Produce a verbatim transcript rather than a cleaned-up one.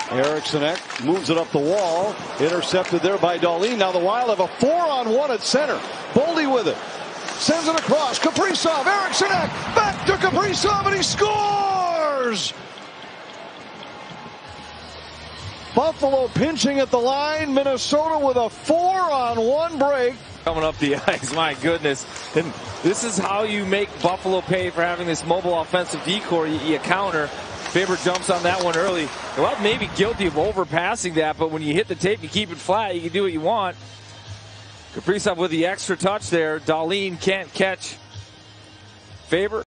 Eriksson Ek moves it up the wall. Intercepted there by Dahlin. Now the Wild have a four on one at center. Boldy with it. Sends it across. Kaprizov. Eriksson Ek back to Kaprizov, and he scores! Buffalo pinching at the line. Minnesota with a four on one break. Coming up the ice, my goodness. And this is how you make Buffalo pay for having this mobile offensive decor. You, you counter. Faber jumps on that one early. Well, maybe guilty of overpassing that, but when you hit the tape, you keep it flat, you can do what you want. Kaprizov with the extra touch there. Dahlin can't catch Faber.